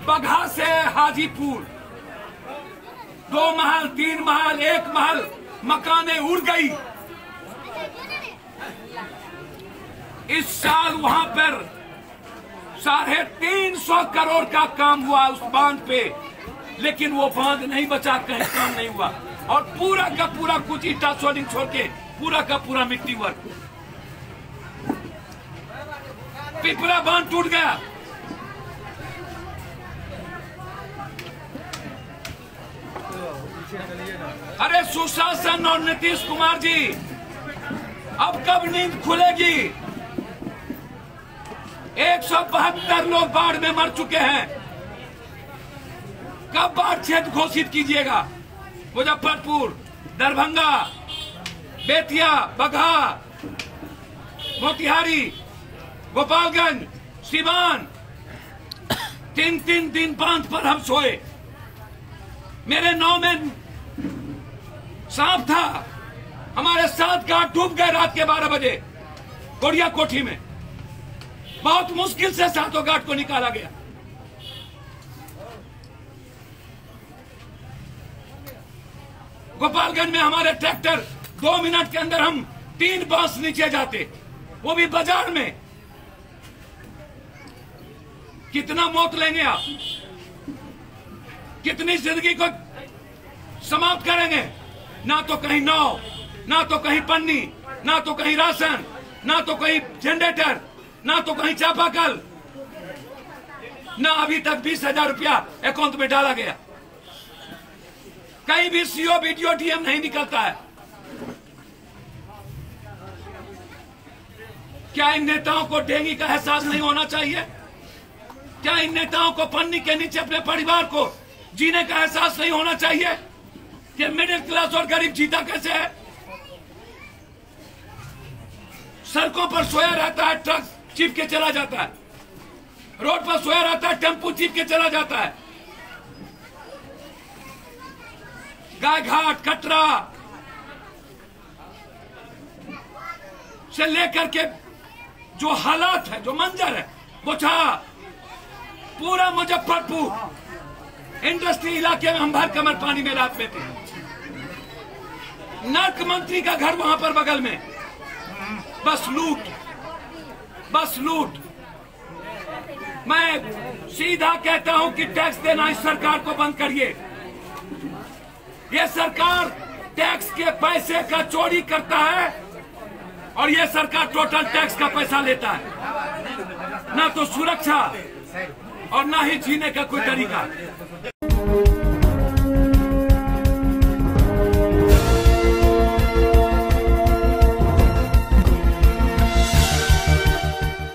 बगहा से हाजीपुर 2 महल 3 महल 1 महल मकाने उड़ गई। इस साल वहां पर 350 करोड़ का काम हुआ उस बांध पे, लेकिन वो बांध नहीं बचा, कहीं काम नहीं हुआ। और पूरा का पूरा कुछ ईटा सोलिंग छोड़ के पूरा का पूरा मिट्टी वर्क। पिपरा बांध टूट गया। अरे सुशासन और नीतीश कुमार जी, अब कब नींद खुलेगी? 172 लोग बाढ़ में मर चुके हैं। कब बाढ़ क्षेत्र घोषित कीजिएगा? मुजफ्फरपुर, दरभंगा, बेतिया, बगहा, मोतिहारी, गोपालगंज, सीवान, 3 दिन बांध पर हम सोए। मेरे 9 में सांप था। हमारे 7 घाट डूब गए रात के 12 बजे कोरिया कोठी में। बहुत मुश्किल से 7 घाट को निकाला गया। गोपालगंज में हमारे ट्रैक्टर 2 मिनट के अंदर हम 3 बांस नीचे जाते, वो भी बाजार में। कितना मौत लेंगे आप? कितनी जिंदगी को समाप्त करेंगे? ना तो कहीं नाव, ना तो कहीं पन्नी, ना तो कहीं राशन, ना तो कहीं जनरेटर, ना तो कहीं चापाकल, ना अभी तक 20,000 रुपया अकाउंट में डाला गया। कहीं भी सीओ बीडीओ डीएम नहीं निकलता है। क्या इन नेताओं को डेंगू का एहसास नहीं होना चाहिए? क्या इन नेताओं को पन्नी के नीचे अपने परिवार को जीने का एहसास नहीं होना चाहिए कि मिडिल क्लास और गरीब जीता कैसे है? सड़कों पर सोया रहता है, ट्रक चिप के चला जाता है। रोड पर सोया रहता है, टेम्पू चिप के चला जाता है। गाय घाट, कटरा से लेकर के जो हालात है, जो मंजर है, बोछा, पूरा मुजफ्फरपुर इंडस्ट्री इलाके में हम भर कमर पानी में रात में थे। नर्क मंत्री का घर वहां पर बगल में। बस लूट, बस लूट। मैं सीधा कहता हूं कि टैक्स देना इस सरकार को बंद करिए। ये सरकार टैक्स के पैसे का चोरी करता है और ये सरकार टोटल टैक्स का पैसा लेता है। ना तो सुरक्षा और ना ही जीने का कोई तरीका।